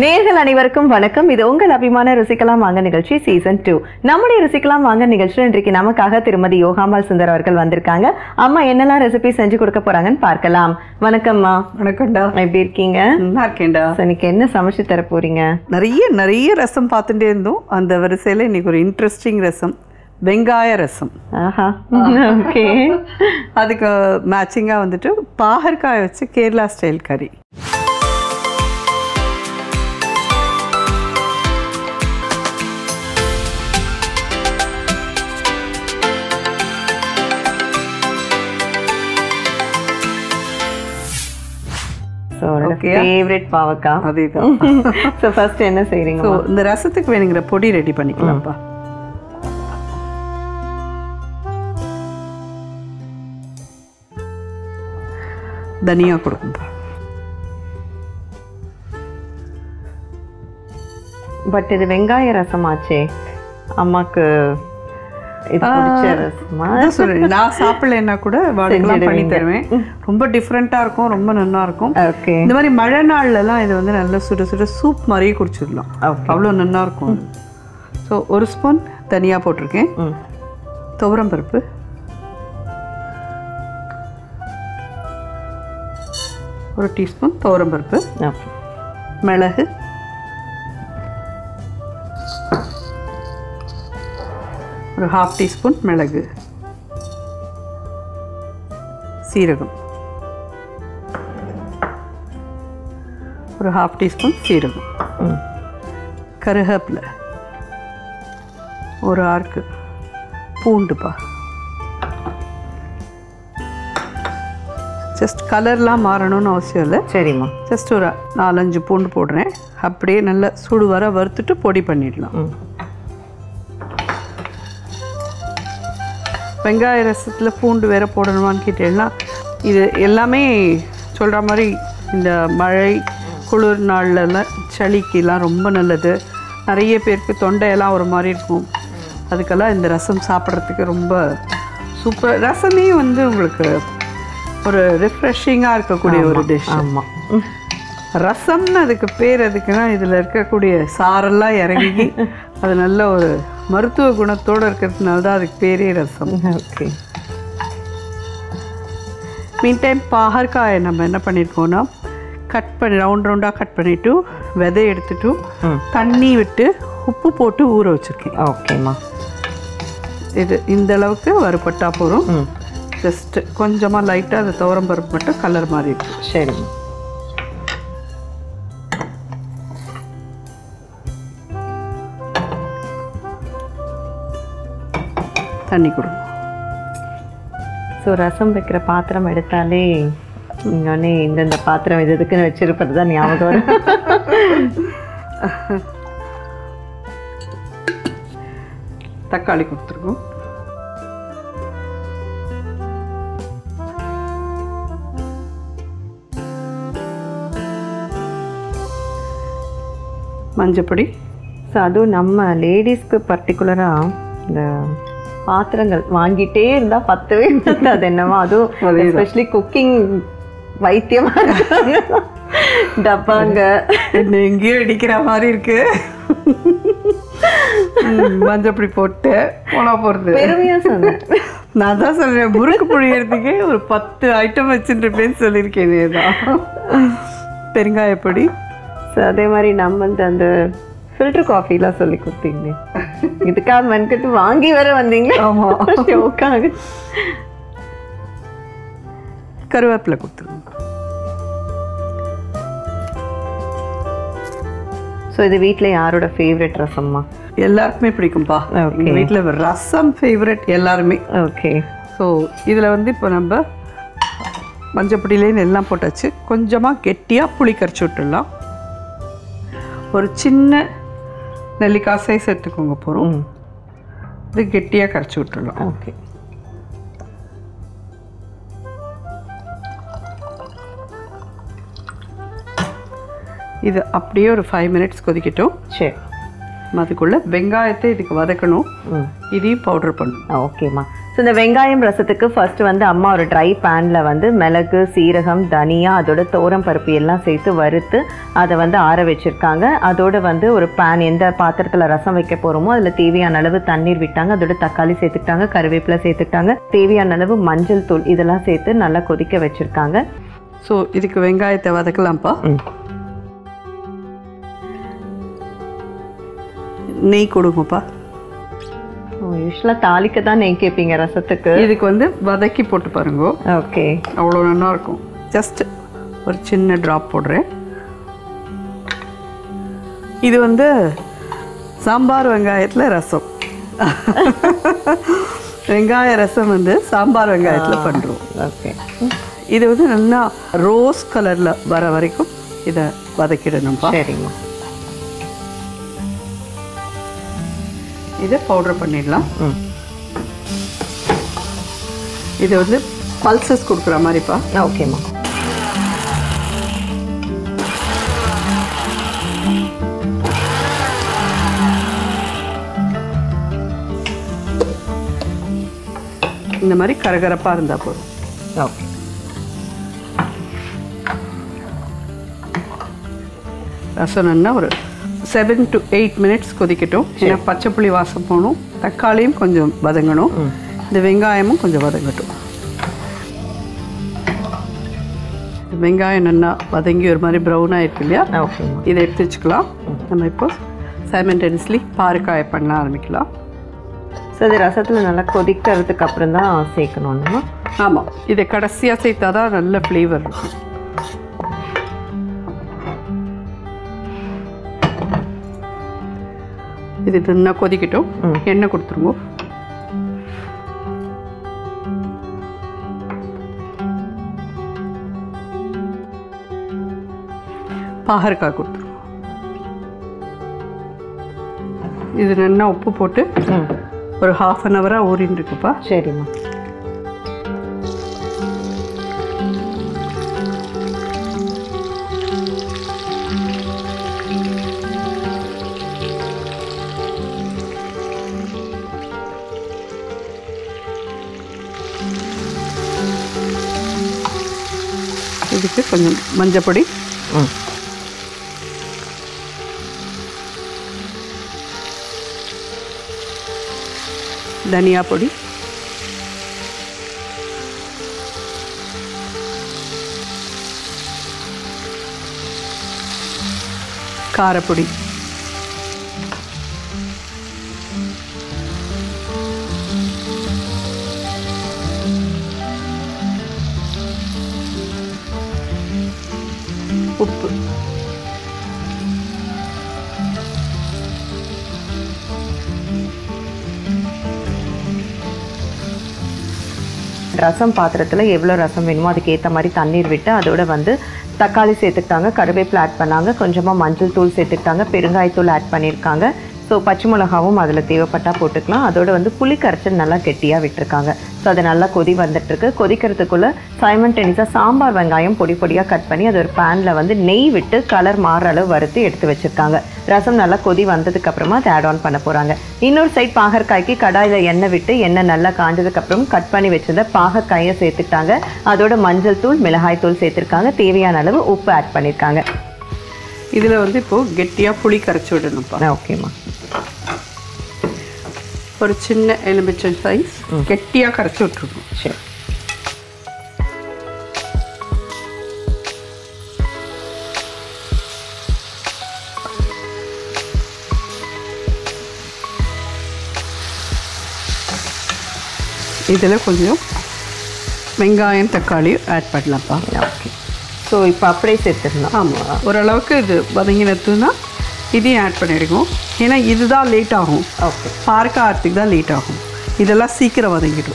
நேயர்கள் அனைவருக்கும் வணக்கம். இது உங்கள் அபிமான ருசிக்கலாம் வாங்க நிகழ்ச்சி சீசன் 2. நம்முடைய ருசிக்கலாம் வாங்க நிகழ்ச்சியில் இன்றைக்கு நமக்காக திருமதி யோகாம்பாள் சுந்தர் அவர்கள் வந்திருக்காங்க. அம்மா என்னெல்லாம் ரெசிபி செஞ்சு கொடுக்க போறாங்கன்னு பார்க்கலாம். வணக்கம்மா. வணக்கம்டா. எப்படி இருக்கீங்க? நல்லா இருக்கேன்டா. இன்னைக்கு என்ன சமைச்சு தர போறீங்க? நிறைய ரசம் பார்த்துட்டே இருந்தோம். அந்த வரிசையில் இன்னைக்கு ஒரு இன்ட்ரெஸ்டிங் ரசம், வெங்காய ரசம். ஆஹா, ஓகே. அதுக்கு மேட்சிங்காக வந்துட்டு பாகற்காய் வச்சு கேரளா ஸ்டைல் கறி. ஃபேவரட் பாவக்காய். அதேதான். சோ ஃபர்ஸ்ட் என்ன செய்றீங்க? ஸோ இந்த ரசத்துக்கு வேணுங்கிற பொடி ரெடி பண்ணிக்கலாம்ப்பா. தனியா கொடுக்கும்பா. பட் இது வெங்காய ரசம் ஆச்சே, அம்மாக்கு இது பிடிச்ச ரசமா? சொல்றேன், நான் சாப்பிடலன்னா கூட வாடகைலாம் பண்ணி தருவேன். ரொம்ப டிஃப்ரெண்டா இருக்கும், ரொம்ப நல்லா இருக்கும். ஓகே. இந்த மாதிரி மழை நாள்லாம் இது வந்து நல்ல சுட சுட சூப் மாதிரியே குடிச்சிடலாம். அவ்வளோ நல்லா இருக்கும். ஸோ ஒரு ஸ்பூன் தனியா போட்டிருக்கேன், துவரம் பருப்பு, ஒரு டீஸ்பூன் துவரம் பருப்பு, மிளகு, ஒரு ஹாஃப் டீஸ்பூன் மிளகு, சீரகம், ஒரு ஹாஃப் டீஸ்பூன் சீரகம், கருவேப்பிலை, ஒரு ஆர்க்கு பூண்டுப்பா. ஜஸ்ட் கலர்லாம் மாறணும்னு அவசியம் இல்லை. சரிம்மா. ஜஸ்ட் ஒரு 4-5 பூண்டு போடுறேன். அப்படியே நல்லா சூடு வர வறுத்துட்டு பொடி பண்ணிடலாம். வெங்காய ரசத்தில் பூண்டு வேறு போடணுமான்னு கேட்டீங்கன்னா, இது எல்லாமே சொல்கிற மாதிரி இந்த மழை குளிர் நாள்லலாம் சளிக்கெல்லாம் ரொம்ப நல்லது. நிறைய பேருக்கு தொண்டையெல்லாம் ஒரு மாதிரி இருக்கும். அதுக்கெல்லாம் இந்த ரசம் சாப்பிட்றதுக்கு ரொம்ப சூப்பர். ரசமே வந்து உங்களுக்கு ஒரு ரிஃப்ரெஷிங்காக இருக்கக்கூடிய ஒரு டிஷ். ஆமாம். ரசம்னு அதுக்கு பேர் எதுக்குன்னா, இதில் இருக்கக்கூடிய சாரெல்லாம் இறங்கி அது நல்ல ஒரு மருத்துவ குணத்தோடு இருக்கிறதுனால தான் அதுக்கு பேரே ரசம். ஓகே. மீன் டைம் பாகற்காயை நம்ம என்ன பண்ணியிருக்கோன்னா, கட் பண்ணி ரவுண்டாக கட் பண்ணிவிட்டு விதை எடுத்துட்டு தண்ணி விட்டு உப்பு போட்டு ஊற வச்சுருக்கேன். ஓகேம்மா. இது இந்த அளவுக்கு வறுபட்டா போகிறோம். ஜஸ்ட்டு கொஞ்சமாக லைட்டாக அந்த துவரம் பருப்பு மட்டும் கலர் மாதிரி இருக்கு. சரிம்மா. தண்ணி கொடுங்க. ஸோ ரசம் வைக்கிற பாத்திரம் எடுத்தாலே இன்னொன்னே இந்தந்த பாத்திரம் இது இதுக்குன்னு வச்சிருப்பது தான் ஞாபகம் வரும். தக்காளி கொடுத்துருக்கோம். மஞ்சப்பொடி. ஸோ அதுவும் நம்ம லேடிஸ்க்கு பர்டிகுலராக இந்த பாத்திரங்கள் வாங்கிட்டே இருந்தால் பத்தவே அது என்னவோ, அதுவும் எஸ்பெஷலி குக்கிங் வைத்தியமாக இருக்காங்க. டப்பாங்க என்ன எங்கேயோ அடிக்கிற மாதிரி இருக்கு. மஞ்சப்பொடி போட்டு போனா போகிறது பெருமையாக சொன்னேன். நான் தான் சொல்கிறேன், முறுக்கு புழியறதுக்கே ஒரு 10 ஐட்டம் வச்சுருப்பேன்னு சொல்லியிருக்கேன். தான் பெருங்காயப்பொடி. ஸோ அதே மாதிரி நம்ம அந்த ஃபில்டர் காஃபிலாம் சொல்லி கொடுத்தீங்க, இதுக்காக மென்கட்டு வாங்கி வர வந்தீங்க. ஆமாம், ஷோக்காக. கருவேப்பிலை கொடுத்துருங்க. ஸோ இது வீட்டில் யாரோட ஃபேவரட் ரசம்மா? எல்லாருக்குமே பிடிக்கும்பா. எங்கள் வீட்டில் ரசம் ஃபேவரட் எல்லாருமே. ஓகே. ஸோ இதில் வந்து இப்போ நம்ம மஞ்சப்பொடியிலேருந்து எல்லாம் போட்டாச்சு. கொஞ்சமாக கெட்டியாக புளி கரைச்சி விட்டுடலாம். ஒரு சின்ன நெல்லிக்காய் சைஸ் எடுத்துக்கோங்க போகிறோம். இது கெட்டியாக கரைச்சி விட்டுடலாம். ஓகே. இது அப்படியே ஒரு 5 மினிட்ஸ் கொதிக்கட்டும். சரி. அதுக்குள்ளே வெங்காயத்தை இதுக்கு வதக்கணும். இதையும் பவுடர் பண்ணணும். ஓகேம்மா. ஸோ இந்த வெங்காயம் ரசத்துக்கு ஃபர்ஸ்ட் வந்து அம்மா ஒரு ட்ரை பேனில் வந்து மிளகு, சீரகம், தனியா, அதோட தோரம் பருப்பு எல்லாம் சேர்த்து வறுத்து அதை வந்து ஆற வச்சுருக்காங்க. அதோட வந்து ஒரு பேன், எந்த பாத்திரத்தில் ரசம் வைக்க போகிறோமோ அதில் தேவையான அளவு தண்ணீர் விட்டாங்க. அதோட தக்காளி சேர்த்துக்கிட்டாங்க, கருவேப்பிலை சேர்த்துக்கிட்டாங்க, தேவையான அளவு மஞ்சள் தூள் இதெல்லாம் சேர்த்து நல்லா கொதிக்க வச்சுருக்காங்க. ஸோ இதுக்கு வெங்காயத்தை வதக்கலாம்ப்பா. நெய் கொடுங்கப்பா. யூஸ்வலாக தாளிக்க தான் நெய் கேட்பீங்க ரசத்துக்கு. இதுக்கு வந்து வதக்கி போட்டு பாருங்க. ஓகே, அவ்வளோ நல்லா இருக்கும். ஜஸ்ட் ஒரு சின்ன ட்ராப் போடுறேன். இது வந்து சாம்பார் வெங்காயத்தில் ரசம். வெங்காய ரசம் வந்து சாம்பார் வெங்காயத்தில் பண்ணுறோம். ஓகே, இது வந்து நல்லா ரோஸ் கலரில் வர வரைக்கும் இதை வதக்கிடணும்ப்பா. சரிங்க. இதை பவுடர் பண்ணிடலாம். இது வந்து பல்சஸ் கொடுக்குற மாதிரிப்பா. ஓகேம்மா. இந்த மாதிரி கரகரப்பாக இருந்தால் போதும். ஓகே, ரசம் நல்லா ஒரு 7 to 8 minutes கொதிக்கட்டும். ஏன்னா பச்சை புளி வாசம் போகணும், தக்காளியும் கொஞ்சம் வதங்கணும், இந்த வெங்காயமும் கொஞ்சம் வதங்கட்டும். வெங்காயம் நல்லா வதங்கி ஒரு மாதிரி ப்ரௌனாக இருக்கு இல்லையா? ஓகே, இதை எடுத்து வச்சுக்கலாம். நம்ம இப்போ சைமல்டேனியஸ்லி பாருக்காயை பண்ண ஆரம்பிக்கலாம். ஸோ இது ரசத்தில் நல்லா கொதிக்கிறதுக்கு அப்புறம் தான் சேர்க்கணும்னா? ஆமாம், இதை கடைசியாக சேர்த்தா தான் நல்ல ஃப்ளேவர் இருக்கும். இது நல்லா கொதிக்கட்டும். எண்ணெய் கொடுத்துருங்க. பாகற்காய் கொடுத்துருவோம். இது நல்லா உப்பு போட்டு ஒரு 1/2 an hour ஊறின்னு இருக்குப்பா. சரிம்மா. இதுக்கு கொஞ்சம் மஞ்சள் பொடி, தனியா பொடி, காரப்பொடி, உப்பு. ரசம் பாத்திரத்தில் எவ்வளோ ரசம் வேணுமோ அதுக்கு ஏற்ற மாதிரி தண்ணீர் விட்டு அதோட வந்து தக்காளி சேர்த்துக்கிட்டாங்க, கருவேப்பிலை ஆட் பண்ணாங்க, கொஞ்சமாக மஞ்சள் தூள் சேர்த்துக்கிட்டாங்க, பெருங்காயத்தூள் ஆட் பண்ணியிருக்காங்க. ஸோ பச்சை மிளகாவும் அதில் தேவைப்பட்டால் போட்டுக்கலாம். அதோட வந்து புளி கரைச்சல் நல்லா கெட்டியாக விட்டுருக்காங்க. ஸோ அது நல்லா கொதி வந்துட்டுருக்கு. கொதிக்கிறதுக்குள்ளே சைமல்டேனியஸாக சாம்பார் வெங்காயம் பொடி பொடியாக கட் பண்ணி அது ஒரு பேனில் வந்து நெய் விட்டு கலர் மாறுற அளவு வறுத்து எடுத்து வச்சுருக்காங்க. ரசம் நல்லா கொதி வந்ததுக்கப்புறமா அதை ஆட் ஆன் பண்ண போகிறாங்க. இன்னொரு சைட் பாகற்காய்க்கு கடாயில் எண்ணெய் விட்டு எண்ணெய் நல்லா காஞ்சதுக்கப்புறம் கட் பண்ணி வச்சிருந்த பாகற்காயை சேர்த்துக்கிட்டாங்க. அதோட மஞ்சள் தூள், மிளகாய் தூள் சேர்த்துருக்காங்க, தேவையான அளவு உப்பு ஆட் பண்ணியிருக்காங்க. இதில் வந்து இப்போது கெட்டியாக புளி கரைச்சி விடணும்ப்பா. ஓகேம்மா. ஒரு சின்ன எலுமிச்சை சைஸ் கெட்டியாக கரைச்சி விட்டுருக்கணும். சரி. இதில் கொஞ்சம் வெங்காயம், தக்காளி ஆட் பண்ணலாம்ப்பா. ஓகே. ஸோ இப்போ அப்படியே சேர்த்துடலாம். ஆமாம், ஓரளவுக்கு இது வதங்கினதுன்னா இதையும் ஆட் பண்ணிடுவோம். ஏன்னா இதுதான் லேட் ஆகும். ஓகே. பாருக்காய் ஆகிறதுக்கு தான் லேட் ஆகும். இதெல்லாம் சீக்கிரம் வதங்கிடும்.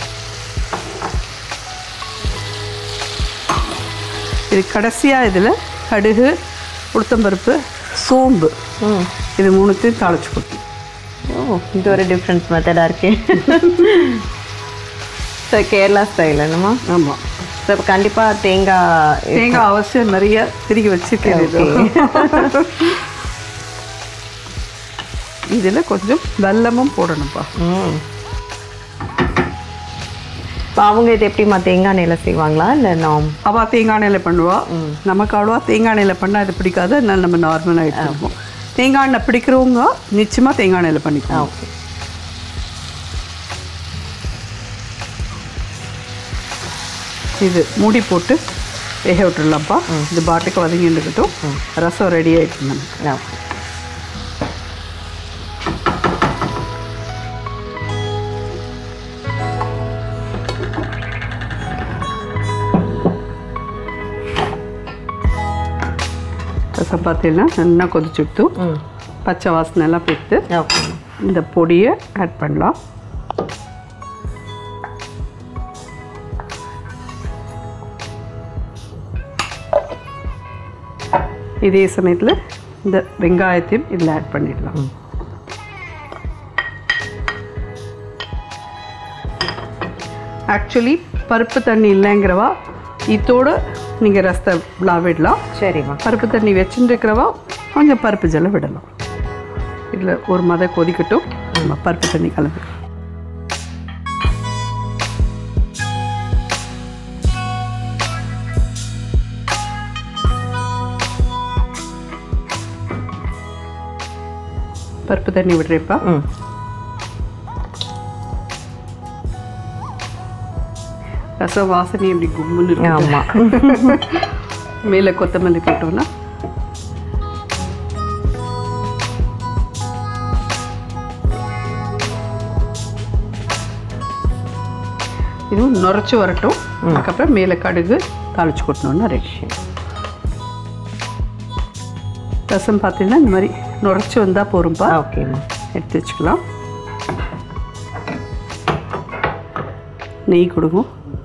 இது கடைசியாக இதில் கடுகு, உளுத்தம்பருப்பு, சோம்பு இது மூணுத்தையும் தாளிச்சு கொடுத்து. ஓ, இது ஒரு டிஃப்ரெண்ட் மெத்தடாக இருக்கே. ஸோ கேரளா ஸ்டைல் என்னம்மா? ஆமாம். ஸோ இப்போ கண்டிப்பாக தேங்காய் அவசியம் நிறைய திருகி வச்சுருக்கேன். இதில் கொஞ்சம் வெல்லமும் போடணும்ப்பா. இப்போ அவங்க இது எப்படிமா தேங்காய் எண்ணெயில் செய்வாங்களா இல்லை நாம்? அவள் தேங்காய் எண்ணெயில் பண்ணுவாள். நமக்கு அவ்வளோவா தேங்காய் எண்ணெயில் பண்ணால் அது பிடிக்காது. அதனால நம்ம நார்மலாக எடுத்துருப்போம். தேங்காய் எண்ணெய் பிடிக்கிறவங்க நிச்சயமாக தேங்காய் எண்ணெயில் பண்ணிக்கலாம். ஓகே. இது மூடி போட்டு வேக விட்டுடலாம்ப்பா. இது பாட்டுக்கு வதங்கிட்டு இருக்கட்டும். ரசம் ரெடி ஆகிட்டு நமக்கு. ஓகே. ரசம் பார்த்தீங்கன்னா நல்லா கொதிச்சுட்டு பச்சை வாசனை எல்லாம் போட்டு ஓகே. இந்த பொடியை ஆட் பண்ணலாம். இதே சமயத்தில் இந்த வெங்காயத்தையும் இதில் ஆட் பண்ணிடலாம். ஆக்சுவலி பருப்பு தண்ணி இல்லைங்கிறவா இதோடு நீங்கள் ரசத்தை விடலாம். சரிம்மா. பருப்பு தண்ணி வச்சுருக்கிறவா கொஞ்சம் பருப்பு ஜலம் விடலாம். இதில் ஒரு மத கொதிக்கட்டும். நம்ம பருப்பு தண்ணி கலந்துக்கலாம். பருப்பு தண்ணி விடுறேப்பா. ரசம் வாசனை எப்படி கும்முன்னு இருக்கு. ஆமாம். மேலே கொத்தமல்லி போட்டோம்னா இதுவும் நுரைச்சி வரட்டும். அதுக்கப்புறம் மேலே கடுகு தாளிச்சு கொட்டணும்னா ரெடி. ரசம் பார்த்தீங்கன்னா இந்த மாதிரி நுரைச்சி வந்தால் போரும்பா. ஓகேம்மா. எடுத்து வச்சுக்கலாம். நெய் கொடுங்க.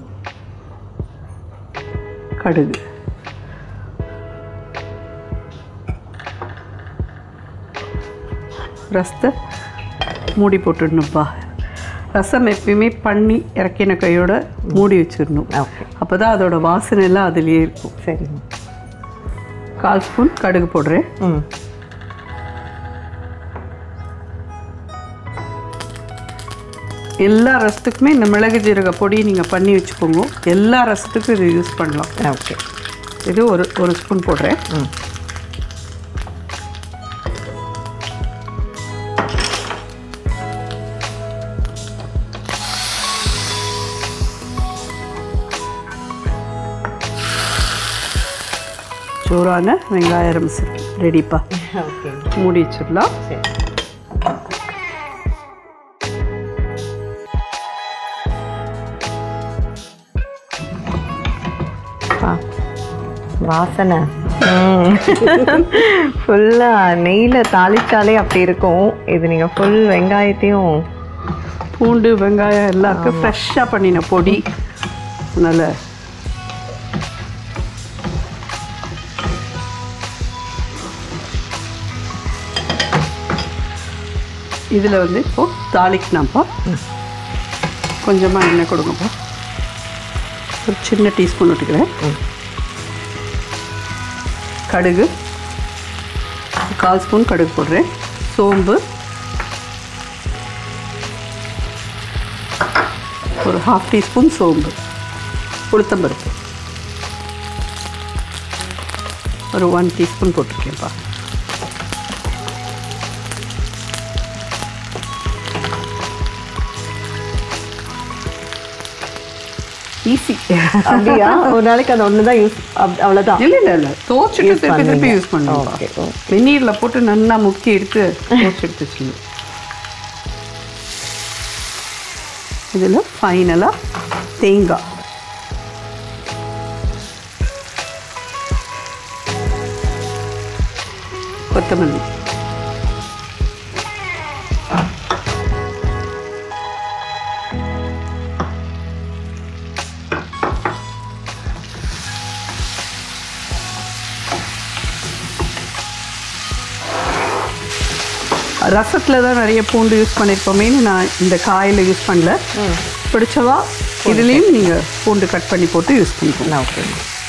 கடுகு, ரசத்தை மூடி போட்டுடணும்ப்பா. ரசம் எப்பயுமே பண்ணி இறக்கின கையோட மூடி வச்சிடணும். அப்போ தான் அதோட வாசனை எல்லாம் அதுலேயே இருக்கும். சரிம்மா. 1/4 ஸ்பூன் கடுகு போடுறேன். எல்லா ரசத்துக்குமே இந்த மிளகு ஜீரக பொடி நீங்கள் பண்ணி வச்சுக்கோங்க. எல்லா ரசத்துக்கும் இது யூஸ் பண்ணலாம். ஓகே. இது ஒரு ஸ்பூன் போடுறேன். சோறான வெங்காய ரசம் ரெடிப்பா. ஓகே. மூடி வச்சிடலாம். சரி. வாசனை ஃபுல்லாக நெய்யில் தாளிச்சாலே அப்படி இருக்கும். இது நீங்கள் ஃபுல் வெங்காயத்தையும் பூண்டு வெங்காயம் எல்லாருக்கும் ஃப்ரெஷ்ஷாக பண்ணின பொடி. நல்ல இதில் வந்து இப்போது தாளிக்கணும்ப்பா. கொஞ்சமாக எண்ணெய் கொடுங்கப்பா. ஒரு சின்ன டீஸ்பூன் விட்டுக்கிறேன். கடுகு 1/4 ஸ்பூன் கடுகு போடுறேன். சோம்பு ஒரு 1/2 டீஸ்பூன் சோம்பு. உளுத்தம்பருப்பு ஒரு 1 டீஸ்பூன் போட்டிருக்கேன்ப்பா. ஈஸி. அப்படியா? ஒரு நாளைக்கு அது ஒன்று தான் யூஸ், அவ்வளோதான். இல்லை தோச்சிட்டு திருப்பி யூஸ் பண்ணுவோம். வெந்நீரில் போட்டு நல்லா முக்கி எடுத்து தோச்சு எடுத்து வச்சுங்க. இதில் ஃபைனலாக தேங்காய், கொத்தமல்லி, ரசத்தில் தான் நிறைய பூண்டு யூஸ் பண்ணியிருப்போமேன்னு நான் இந்த காயில் யூஸ் பண்ணல. பிடிச்சவா இதுலேயும் நீங்கள் பூண்டு கட் பண்ணி போட்டு யூஸ் பண்ணிக்கலாம். ஓகே.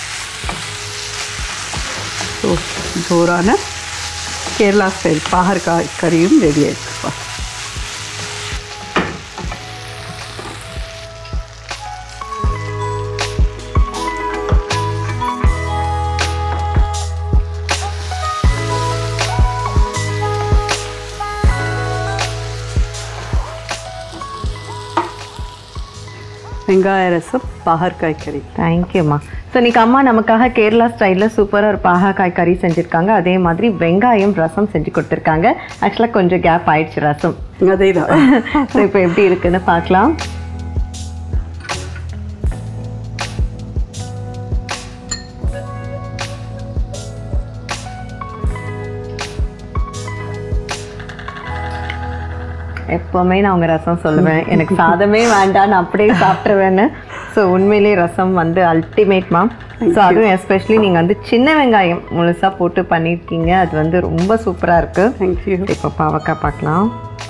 ஸோ ஜோரான கேரளா ஸ்டைல் பாகற்காய் கறியும் ரெடி ஆகிடுச்சுப்பா. வெங்காய ரசம் பாகற்காய் கறி. தேங்க்யூம்மா. ஸோ இன்னைக்கு அம்மா நமக்காக கேரளா ஸ்டைலில் சூப்பராக ஒரு பாகற்காய் கறி செஞ்சுருக்காங்க. அதே மாதிரி வெங்காயம் ரசம் செஞ்சு கொடுத்துருக்காங்க. ஆக்சுவலாக கொஞ்சம் கேப் ஆயிடுச்சு ரசம். அதே தான். ஸோ இப்போ எப்படி இருக்குன்னு பார்க்கலாம். எப்போவுமே நான் அவங்க ரசம் சொல்லுவேன், எனக்கு சாதமே வேண்டாம், நான் அப்படியே சாப்பிட்ருவேன்னு. ஸோ உண்மையிலே ரசம் வந்து அல்டிமேட்மா. ஸோ அதுவும் எஸ்பெஷலி நீங்கள் வந்து சின்ன வெங்காயம் முழுசாக போட்டு பண்ணியிருக்கீங்க, அது வந்து ரொம்ப சூப்பராக இருக்குது. தேங்க்யூ. இப்போ பாவக்காய் பார்க்கலாம்.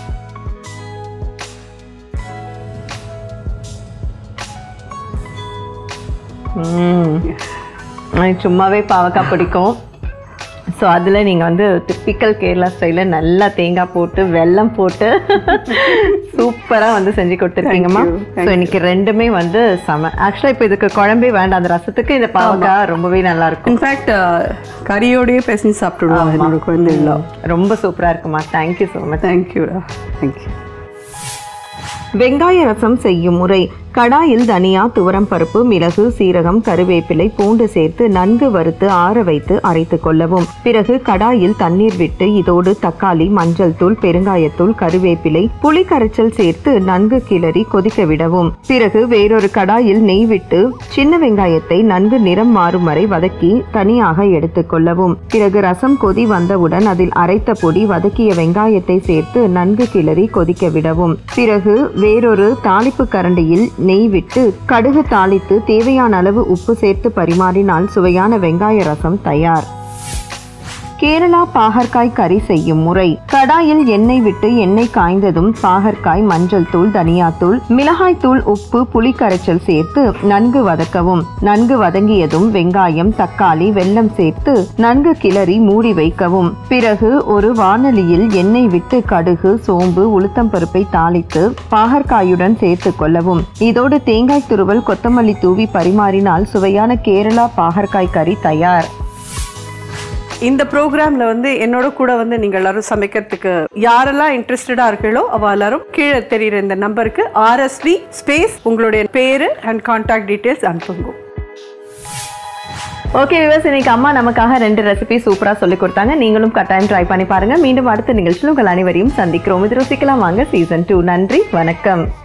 எனக்கு சும்மாவே பாவக்காய் பிடிக்கும். ஸோ அதில் நீங்கள் வந்து டிப்பிக்கல் கேரளா ஸ்டைலில் நல்லா தேங்காய் போட்டு வெல்லம் போட்டு சூப்பராக வந்து செஞ்சு கொடுத்துருக்கீங்கம்மா. ஸோ இன்னைக்கு ரெண்டுமே வந்து செம. ஆக்சுவலாக இப்போ இதுக்கு குழம்பே வேண்டாம், அந்த ரசத்துக்கு இந்த பாவக்காய் ரொம்பவே நல்லா இருக்கும். இன்ஃபேக்ட் கறியோடையே பேசி சாப்பிட்டுடுவாங்க என்னோட குழந்தைகள். ரொம்ப சூப்பராக இருக்குமா. Thank you so much. தேங்க்யூடா. தேங்க்யூ. வெங்காய ரசம் செய்யும் முறை. கடாயில் தனியா, துவரம் பருப்பு, மிளகு, சீரகம், கருவேப்பிலை, பூண்டு சேர்த்து நன்கு வறுத்து ஆற வைத்து அரைத்து கொள்ளவும். பிறகு கடாயில் தண்ணீர் விட்டு இதோடு தக்காளி, மஞ்சள் தூள், பெருங்காயத்தூள், கருவேப்பிலை, புளி கரைச்சல் சேர்த்து நன்கு கிளறி கொதிக்க விடவும். பிறகு வேறொரு கடாயில் நெய் விட்டு சின்ன வெங்காயத்தை நன்கு நிறம் மாறும் வரை வதக்கி தனியாக எடுத்துக் கொள்ளவும். பிறகு ரசம் கொதி வந்தவுடன் அதில் அரைத்த பொடி, வதக்கிய வெங்காயத்தை சேர்த்து நன்கு கிளறி கொதிக்க விடவும். பிறகு வேறொரு தாளிப்பு கரண்டியில் நெய் விட்டு கடுகு தாளித்து தேவையான அளவு உப்பு சேர்த்து பரிமாறினால் சுவையான வெங்காய ரசம் தயார். கேரளா பாகற்காய் கறி செய்யும் முறை. கடாயில் எண்ணெய் விட்டு எண்ணெய் காய்ந்ததும் பாகற்காய், மஞ்சள் தூள், தனியாத்தூள், மிளகாய் தூள், உப்பு, புளி கரைச்சல் சேர்த்து நன்கு வதக்கவும். நன்கு வதங்கியதும் வெங்காயம், தக்காளி, வெல்லம் சேர்த்து நன்கு கிளறி மூடி வைக்கவும். பிறகு ஒரு வாணலியில் எண்ணெய் விட்டு கடுகு, சோம்பு, உளுத்தம் பருப்பை தாளித்து பாகற்காயுடன் சேர்த்து கொள்ளவும். இதோடு தேங்காய் துருவல், கொத்தமல்லி தூவி பரிமாறினால் சுவையான கேரளா பாகற்காய் கறி தயார். இந்த ப்ரோக்ராமில் வந்து என்னோட கூட வந்து நீங்கள் எல்லாரும் சமைக்கிறதுக்கு யாரெல்லாம் இன்ட்ரெஸ்டடாக இருக்கீங்களோ அவள் எல்லாரும் கீழே தெரிகிற இந்த நம்பருக்கு RSV ஸ்பேஸ் உங்களுடைய பேர் அண்ட் கான்டாக்ட் டீட்டெயில்ஸ் அனுப்புங்க. ஓகே வியூவர்ஸ், இன்னைக்கு அம்மா நமக்காக 2 ரெசிபி சூப்பராக சொல்லி கொடுத்தாங்க. நீங்களும் கட்டாயம் ட்ரை பண்ணி பாருங்க. மீண்டும் அடுத்த நிகழ்ச்சியில் உங்கள் அனைவரையும் சந்திக்கிறோம். இது ருசிக்கலாம் வாங்க சீசன் 2. நன்றி, வணக்கம்.